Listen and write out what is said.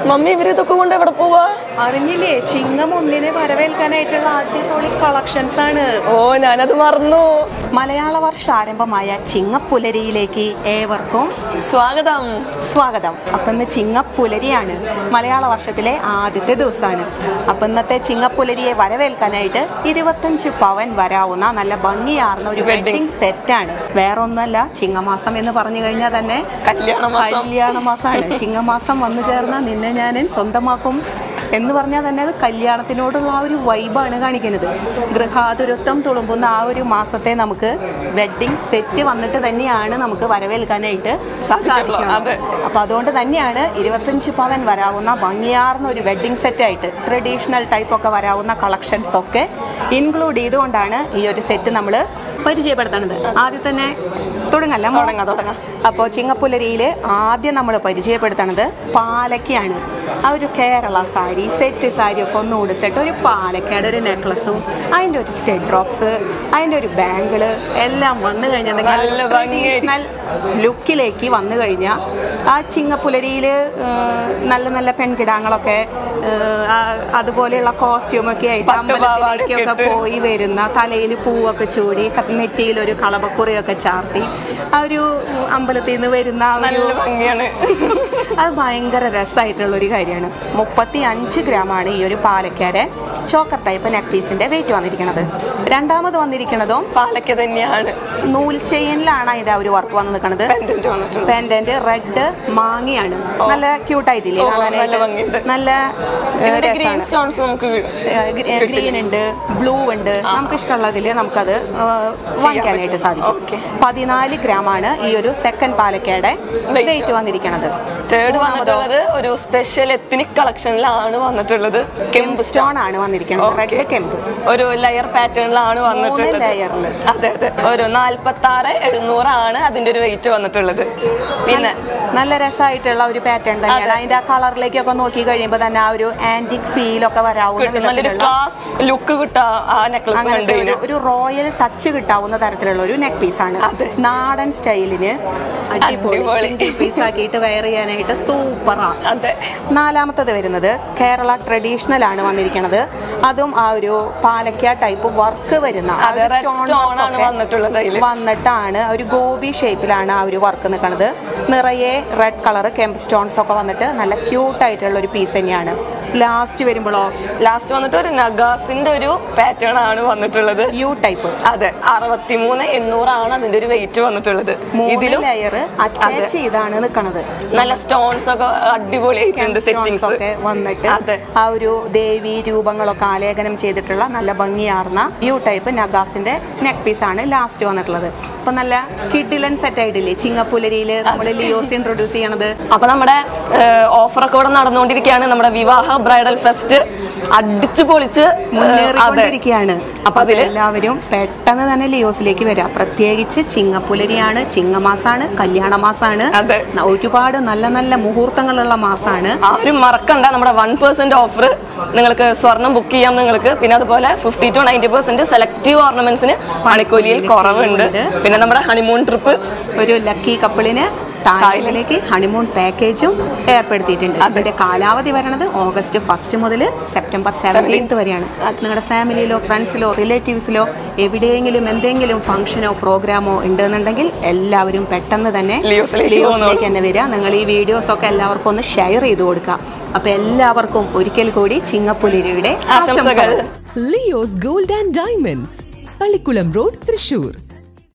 Mummy ഇവരിതൊക്കെ കൊണ്ട് എവിടെ പോവാ? അറിഞ്ഞില്ലേ, ചിങ്ങം 1-നെ വരവേൽക്കാനായിട്ടുള്ള അടിപൊളി കളക്ഷൻസ് ആണ്. ഓ, ഞാനത് മറന്നു. മലയാള വർഷാരംഭമായ ചിങ്ങപ്പുലരിയിലേക്ക് ഏവർക്കും സ്വാഗതം. സ്വാഗതം. അപ്പൊ ഇന്ന് ചിങ്ങപ്പുലരിയാണ്, മലയാള വർഷത്തിലെ ആദ്യത്തെ ദിവസമാണ്. അപ്പൊ ഇന്നത്തെ ചിങ്ങപ്പുലരിയെ വരവേൽക്കാനായിട്ട് 25 പവൻ വരാവുന്ന നല്ല ഭംഗിയാർന്ന ഒരു വെഡിങ് സെറ്റാണ്. വേറെ ഒന്നല്ല, ചിങ്ങമാസം എന്ന് പറഞ്ഞു കഴിഞ്ഞാൽ തന്നെ കല്യാണ മാസമാണ്. ചിങ്ങമാസം വന്നു ചേർന്ന നിന്നെ ഞാൻ സ്വന്തമാക്കും എന്ന് പറഞ്ഞാൽ തന്നെ അത് കല്യാണത്തിനോടുള്ള ആ ഒരു വൈബാണ് കാണിക്കുന്നത്. ഗൃഹാതുരത്വം തുളുമ്പുന്ന ആ ഒരു മാസത്തെ നമുക്ക് വെഡ്ഡിങ് സെറ്റ് വന്നിട്ട് തന്നെയാണ് നമുക്ക് വരവേൽക്കാനായിട്ട് സാധിക്കുന്നത്. അപ്പൊ അതുകൊണ്ട് തന്നെയാണ് 25 പവൻ വരാവുന്ന ഭംഗിയാർന്ന ഒരു വെഡ്ഡിങ് സെറ്റായിട്ട് ട്രഡീഷണൽ ടൈപ്പ് ഒക്കെ വരാവുന്ന കളക്ഷൻസ് ഒക്കെ ഇൻക്ലൂഡ് ചെയ്തുകൊണ്ടാണ് ഈ ഒരു സെറ്റ് നമ്മൾ പരിചയപ്പെടുത്തുന്നത്. ആദ്യം തന്നെ തുടങ്ങാം. അപ്പോൾ ചിങ്ങപ്പുലരിയിൽ ആദ്യം നമ്മൾ പരിചയപ്പെടുത്തുന്നത് പാലക്കയാണ്. ആ ഒരു കേരള സാരി, സെറ്റ് സാരി ഒക്കെ ഒന്ന് കൊടുത്തിട്ട് ഒരു പാലക്കയുടെ ഒരു നെക്ലസും അതിൻ്റെ ഒരു സ്റ്റഡ് ഡ്രോപ്സ്, അതിൻ്റെ ഒരു ബാങ്കിള് എല്ലാം വന്നു കഴിഞ്ഞിട്ടുണ്ടെങ്കിൽ ട്രഡീഷണൽ ലുക്കിലേക്ക് വന്നു കഴിഞ്ഞാൽ ആ ചിങ്ങപ്പുലരിയിൽ നല്ല നല്ല പെൺകിടാങ്ങളൊക്കെ അതുപോലെയുള്ള കോസ്റ്റ്യൂമൊക്കെ ആയിട്ട് അമ്പലത്തിലേക്കൊക്കെ പോയി വരുന്ന, തലയിൽ പൂവൊക്കെ ചൂടി നെറ്റിയിലൊരു കളപക്കുറിയൊക്കെ ചാർത്തി ആ ഒരു അമ്പലത്തിൽ നിന്ന് വരുന്ന അത് ഭയങ്കര രസമായിട്ടുള്ളൊരു കാര്യമാണ്. 35 ഗ്രാമാണ് ഈ ഒരു പാലക്കാരെ ചോക്കർ ടൈപ്പ് നെക്ക് പീസിന്റെ വെയിറ്റ് വന്നിരിക്കുന്നത്. രണ്ടാമത് വന്നിരിക്കുന്നതും പാലക്ക തന്നെയാണ്. നൂൽ ചെയിനിലാണ് അതിന്റെ ഒരു വർക്ക് വന്ന് നിൽക്കുന്നത്. പെൻഡന്റ് റെഡ് മാങ്ങയാണ്. നല്ല ക്യൂട്ടായിട്ടില്ലേ? നല്ല ഗ്രീൻ ഉണ്ട്, ബ്ലൂ ഉണ്ട്. നമുക്ക് ഇഷ്ടമുള്ളതിൽ നമുക്കത് വാങ്ങിക്കാനായിട്ട് സാധിക്കും. 14 ഗ്രാമാണ് ഈ ഒരു സെക്കൻഡ് പാലക്കയുടെ വെയിറ്റ് വന്നിരിക്കുന്നത്. തേർഡ് വന്നിട്ടുള്ളത് ഒരു സ്പെഷ്യൽ എത്നിക് കളക്ഷനിലാണ് വന്നിട്ടുള്ളത്. കെമ്പ് സ്റ്റോൺ ആണ് വന്നിരിക്കുന്നത്. റെഡ് കെമ്പ് ഒരു ലെയർ പാറ്റേണിലാണ് വന്നിട്ടുള്ളത്. അതെ അതെ, ഒരു 46,700 ആണ് അതിന്റെ ഒരു വെയിറ്റ് വന്നിട്ടുള്ളത്. പിന്നെ നല്ല രസമായിട്ടുള്ള ഒരു പാറ്റേൺ തന്നെയാണ്. അതിന്റെ ആ കളറിലേക്കൊക്കെ നോക്കി കഴിയുമ്പോൾ തന്നെ ആ ഒരു ആന്റിക് ഫീൽ ഒക്കെ വരാവുന്ന ലുക്ക് കിട്ടാ ആ നെക്ലസ്, ഒരു റോയൽ ടച്ച് കിട്ടാവുന്ന തരത്തിലുള്ള ഒരു നെക്ക് പീസാണ്. നാടൻ സ്റ്റൈലിന് അടിപൊളി പീസ് ആക്കിയിട്ട് വെയർ ചെയ്യാനായിട്ട് സൂപ്പറാണ്. നാലാമത്തത് വരുന്നത് കേരള ട്രഡീഷണൽ ആണ് വന്നിരിക്കുന്നത്. അതും ആ ഒരു പാലക്ക ടൈപ്പ് വർക്ക് വരുന്ന വന്നിട്ടാണ് ഒരു ഗോപി ഷേപ്പിലാണ് ആ ഒരു വർക്ക് നിൽക്കുന്നത്. നിറയെ റെഡ് കളർ കെമ്പ് സ്റ്റോൺസ് ഒക്കെ വന്നിട്ട് നല്ല ക്യൂട്ടായിട്ടുള്ള ഒരു പീസ് തന്നെയാണ്. ലാസ്റ്റ് വന്നിട്ട് ഒരു നഗാസിന്റെ ഒരു പാറ്റേൺ ആണ് വന്നിട്ടുള്ളത്. U type. അതെ, 63,800 ആണ് അതിന്റെ ഒരു വെയിറ്റ് വന്നിട്ടുള്ളത്. ഇതിലും ലെയർ അറ്റാച്ച് ചെയ്താണ് നിൽക്കുന്നത്. നല്ല സ്റ്റോൺസ് ഒക്കെ അടിപൊളിയായിട്ടുണ്ട്. സെറ്റിംഗ്സ് ഒക്കെ വന്നിട്ട് ആ ഒരു ദേവി രൂപങ്ങളൊക്കെ ആലേഖനം ചെയ്തിട്ടുള്ള നല്ല ഭംഗിയാർന്ന യു ടൈപ്പ് നഗാസിന്റെ നെക്ക് പീസ് ആണ് ലാസ്റ്റ് വന്നിട്ടുള്ളത്. അപ്പൊ നല്ല കിഡിലൻ സെറ്റ് ആയിട്ടില്ലേ ചിങ്ങപ്പുലരിയില് നമ്മൾ ലിയോസ് ഇൻട്രൊഡ്യൂസ് ചെയ്യണത്. അപ്പൊ നമ്മുടെ ഓഫറൊക്കെ ഇവിടെ നടന്നുകൊണ്ടിരിക്കുകയാണ്. നമ്മുടെ വിവാഹ ബ്രൈഡൽ ഫെസ്റ്റ് അടിച്ചു പൊളിച്ച് മുന്നേറിക്കൊണ്ടിരിക്കുകയാണ്. അപ്പൊ അതിലെല്ലാവരും പെട്ടെന്ന് തന്നെ ലിയോസിലേക്ക് വരാം. പ്രത്യേകിച്ച് ചിങ്ങപ്പുലരിയാണ്, ചിങ്ങമാസാണ്, കല്യാണ മാസാണ്. ഒരുപാട് നല്ല നല്ല മുഹൂർത്തങ്ങളുള്ള മാസാണ്. ആരും മറക്കണ്ട, നമ്മുടെ 1% ഓഫർ നിങ്ങൾക്ക് സ്വർണം ബുക്ക് ചെയ്യാം നിങ്ങൾക്ക്. പിന്നെ അതുപോലെ 50 to 90% സെലക്റ്റീവ് ഓർണമെന്റ്സിന് പണിക്കൂലിയിൽ കുറവുണ്ട്. പിന്നെ നമ്മുടെ ഹണിമൂൺ ട്രിപ്പ്, ഒരു ലക്കി കപ്പിളിന് തായ്ലൻഡിലേക്ക് ഹണിമൂൺ പാക്കേജും ഏർപ്പെടുത്തിയിട്ടുണ്ട്. അതിന്റെ കാലാവധി വരണത് August 1 മുതൽ September 17 വരെയാണ്. നിങ്ങളുടെ ഫാമിലിയിലോ ഫ്രണ്ട്സിലോ റിലേറ്റീവ്സിലോ എവിടെയെങ്കിലും എന്തെങ്കിലും ഫംഗ്ഷനോ പ്രോഗ്രാമോ ഉണ്ടെന്നുണ്ടെങ്കിൽ എല്ലാവരും പെട്ടെന്ന് തന്നെ ലിയോസിലേക്ക് തന്നെ വരിക. നിങ്ങൾ ഈ വീഡിയോസ് ഒക്കെ എല്ലാവർക്കും ഒന്ന് ഷെയർ ചെയ്ത് കൊടുക്കുക. അപ്പൊ എല്ലാവർക്കും ഒരിക്കൽ കൂടി ചിങ്ങപ്പുലരിയുടെ ആശംസകൾ. Leo's gold and diamonds, Pallikulam road, Thrissur.